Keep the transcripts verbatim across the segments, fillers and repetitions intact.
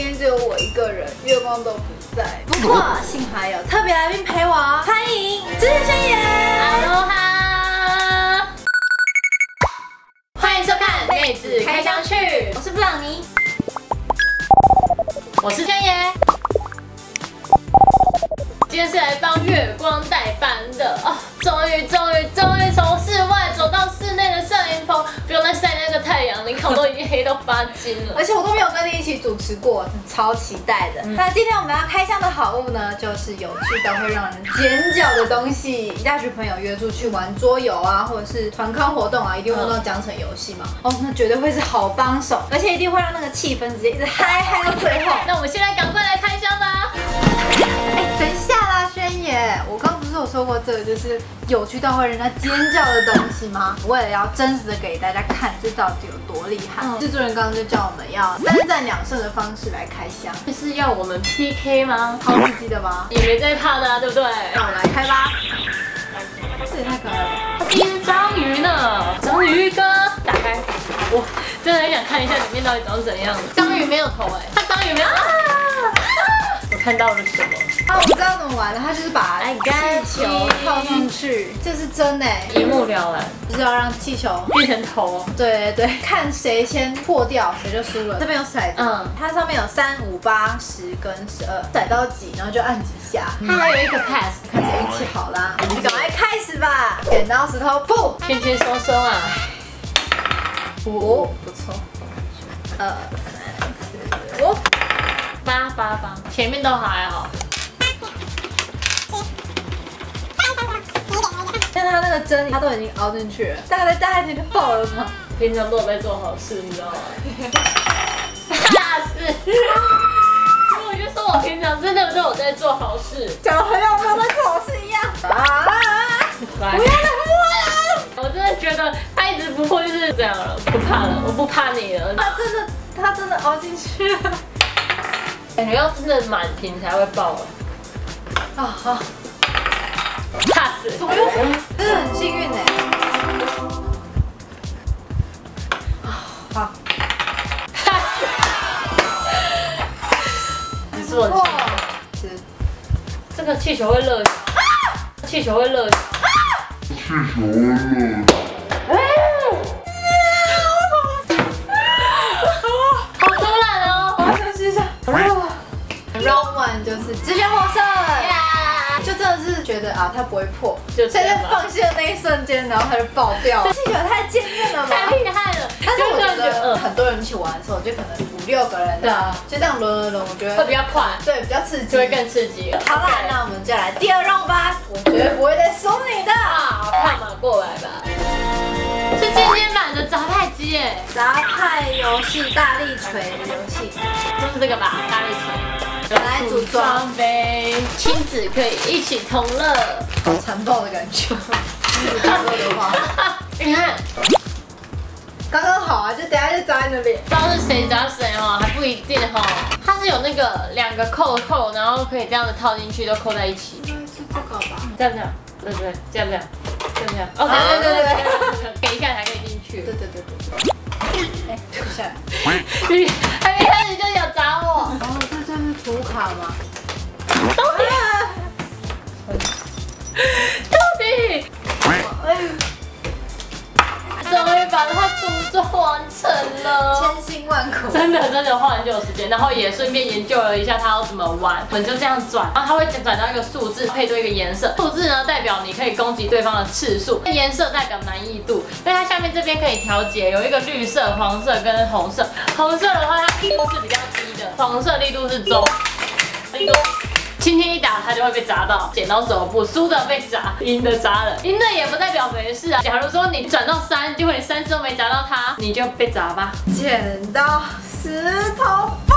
今天只有我一个人，月光都不在。不过幸好有特别来宾陪我，欢迎之前宣言。 Hello 哈，欢迎收看《妹子开箱去》， 我是布朗尼， 我是宣言。今天是来帮月光代班的哦，终于终于终于从室外走到室内的摄影棚，不用再晒那个太阳，领口都已经黑到发筋了。 而且我都没有跟你一起主持过，超期待的。嗯、那今天我们要开箱的好物呢，就是有趣到会让人尖叫的东西。一大群朋友约出去玩桌游啊，或者是团康活动啊，一定会用到奖惩游戏嘛。哦，那绝对会是好帮手，而且一定会让那个气氛直接一直嗨嗨到最后。 那我们现在赶快来开箱吧。 哎，等一下啦，宣言，我刚不是有说过这个就是有趣到会让人家尖叫的东西吗？为了要真实的给大家看这到底有多厉害，制作人刚刚就叫我们要三战两胜的方式来开箱， 这是要我们 P K 吗？ 好刺激的吗？ 也没在怕的啊，对不对？ 那我们来开吧。这也太可爱了， 它是一只章鱼呢，章鱼哥，打开，我真的很想看一下里面到底长怎样。章鱼没有头哎，它章鱼没有。啊我看到了什么？ 啊，我知道怎么玩了，它就是把气球套上去，这是真的， 一目了然， 就是要让气球变成头。 对对对，看谁先破掉，谁就输了。这边有骰子，嗯，它上面有三、五、八、十跟十二，骰到几，然后就按几下。 它还有一个 pass， 看谁运气好啦。我们赶快开始吧！剪刀石头布， 轻轻松松啊。 五，不错。二、三、四、五。 八八八，前面都还好。 像它那个针，它都已经凹进去了，大概再大一点就爆了吗？ 平常都有在做好事，你知道吗？大事。我就说我平常真的都有在做好事， 讲的好像我没有在做好事一样。啊！不要再摸了！ 我真的觉得它一直不破就是这样了，不怕了，我不怕你了。 它真的，它真的凹进去了。 感觉要真的满屏才会爆啊！好， 怕死！ 怎么又？真的很幸运哎！好， 你是我的气球，这个气球会热，气球会热，气球会热。 Round one 就是直接获胜， yeah! 就真的是觉得啊，它不会破，就所以在放弃的那一瞬间，然后它就爆掉了。这气球太惊艳了吧， 太厉害了！ 但是我觉得很多人一起玩的时候，就可能五六个人的，就这样轮轮轮，我觉得会比较快， 对，比较刺激， 就会更刺激。 好啦，那我们就来第二 round 吧，我绝对不会再输你的。 啊，看嘛，过来吧。是今天版的杂派机耶， 杂派游戏大力锤的游戏， 就是这个吧，大力锤。 来组装呗，亲子可以一起同乐， 好残暴的感觉。亲子同乐的话， 你看， 刚刚好啊，就等下就砸在那边。 不知道是谁砸谁哦，还不一定哈。它是有那个两个扣扣，然后可以这样子套进去，都扣在一起。 应该是这个吧？ 这样这样，对不对？这样这样，这样这样。哦，对对对对，给一下才可以进去。 对对对对。哎，等一下， 你还没开始就有砸我。 哦，这就是图卡吗？ 到底？到底？哎，终于把它组装完成了， 千辛万苦， 真的真的花很久的时间，然后也顺便研究了一下它要怎么玩。我们就这样转，然后它会转到一个数字，配对一个颜色。数字呢代表你可以攻击对方的次数，颜色代表难易度。那它下面这边可以调节，有一个绿色、黄色跟红色。红色的话，它力度是比较低的，黄色力度是中，力度。轻轻一打，它就会被砸到。剪刀手布，输的被砸，赢的砸了。赢的也不代表没事啊。假如说你转到三，结果你三次都没砸到它，你就被砸吧。 剪刀石头布，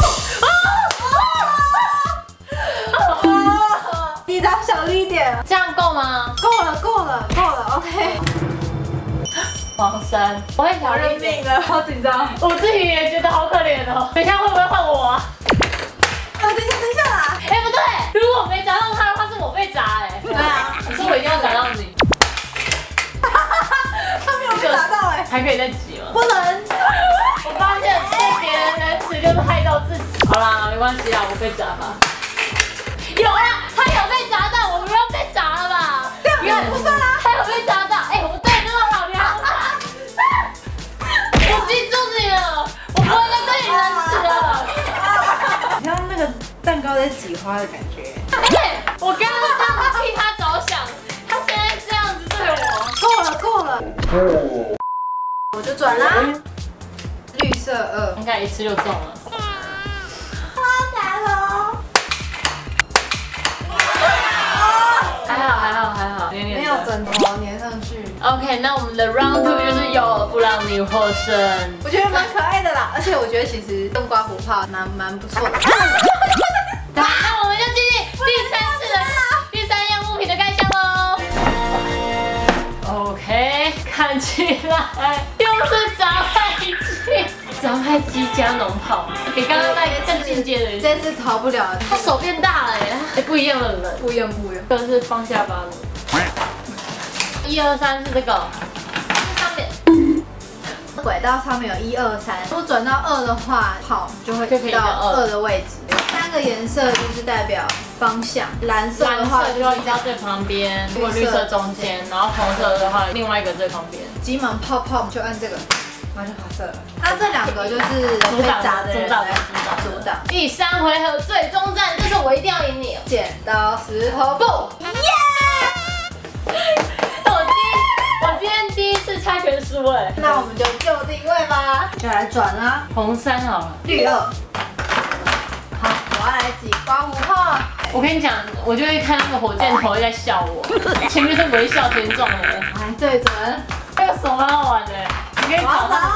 你打小力一点， 这样够吗？ 够了，够了，够了 ，OK。 黄山，我会小认命了，好紧张。 我自己也觉得好可怜哦。等一下会不会换我啊？ 啊，等一下，等一下啦！ 哎，不对，如果没砸到他的话，是我被砸哎。 对啊， 可是我一定要砸到你。 他没有被砸到哎， 还可以再挤吗？ 不能。 我发现对别人仁慈就是害到自己。好啦，没关系啦，我被砸吧。有啊，他有被砸到，我不要被砸了吧？ 这样不算啦， 他有被砸到。哎，我对你那么好，你好吗？我记住你了，我不会再对你仁慈了。 你看那个蛋糕在挤花的感觉。 哎，我刚刚这样子替他着想，他现在这样子对我。 够了够了，我就转啦。绿色二， 应该一次就中了。 好难哦。 还好还好还好， 没有枕头粘上去。 OK， 那我们的 round two 就是有布朗尼获胜。 我觉得蛮可爱的啦，而且我觉得其实用刮胡泡蛮蛮不错的。 那我们就进行第三次的第三样物品的开箱喽。OK， 看起来又是杂派机，杂派机加农炮，比刚刚那更进阶的。 这次逃不了， 他手变大了耶，哎，不一样的人， 不一样不一样。 这个是放下巴的。一二三是这个，上面。 轨道上面有一二三，如果转到二的话，跑就会移到二的位置。三个颜色就是代表方向，蓝色的话就要移到最旁边，如果绿色中间，然后红色的话另外一个最旁边。 急忙泡泡就按这个，然后就跑色了。它这两个就是阻挡砸的人阻挡来阻挡。 第三回合最终战，这是我一定要赢你。 剪刀石头布，耶！ 我今我今天第一次猜拳输哎。 那我们就就定位吧，就来转啦。 红三好了， 绿二。好，我要来挤刮胡泡。 我跟你讲，我就会看那个火箭头在笑我，前面是微笑形状的。 来对准， 这个手蛮好玩的，你可以找到。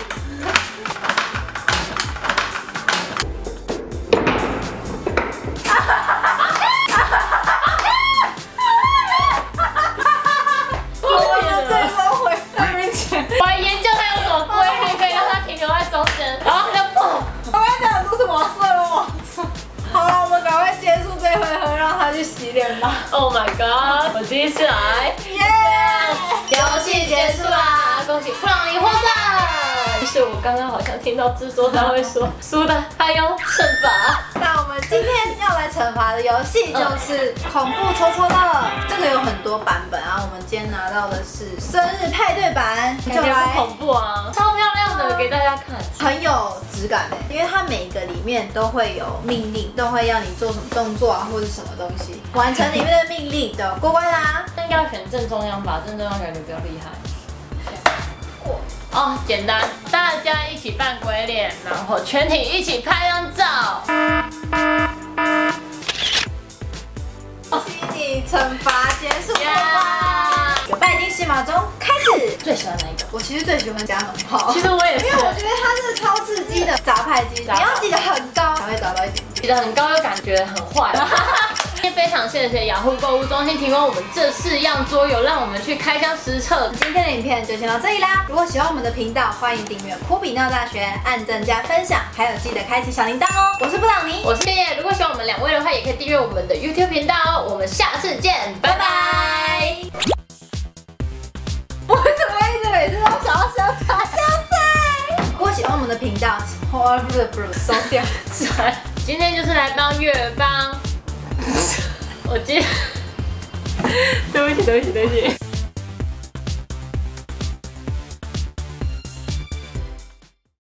我还研究它有什么规律可以让它停留在中间，然后它就蹦。 我刚才讲的都是往色了，往色。好了，我们赶快结束这回合，让他去洗脸吧。 Oh my god！ 我第一次来， 耶！游戏结束啦， 恭喜布朗尼获胜。但是我刚刚好像听到制作他会说输的还有惩罚。 那我们今天要来惩罚的游戏就是恐怖抽抽乐，这个有很多版本啊。我们今天拿到的是生日派对版， 就来恐怖啊，超漂亮的，给大家看， 很有质感哎，因为它每一个里面都会有命令，都会要你做什么动作啊，或者什么东西，完成里面的命令就过关啦。 应该要选正中央吧，正中央感觉比较厉害。哦，简单，大家一起扮鬼脸，然后全体一起拍张照。 心理惩罚结束吧，有拜金戏码中开始。 最喜欢哪一个？ 我其实最喜欢加农炮， 其实我也是， 因为我觉得它是超刺激的杂派机，你要挤得很高才会找到一点， 挤得很高又感觉很坏。今天非常谢谢雅虎购物中心提供我们这四样桌游，让我们去开箱实测。 今天的影片就先到这里啦！如果喜欢我们的频道，欢迎订阅酷比闹大学，按赞加分享，还有记得开启小铃铛哦。我是布朗尼， 我是叶叶。如果喜欢我们两位的话，也可以订阅我们的 YouTube 频道哦。我们下次见，拜拜。 我怎么一直每次都想要香菜？香菜！如果喜欢我们的频道，或不是不是收掉。 今天就是来帮月帮。我今天，对不起，对不起，对不起。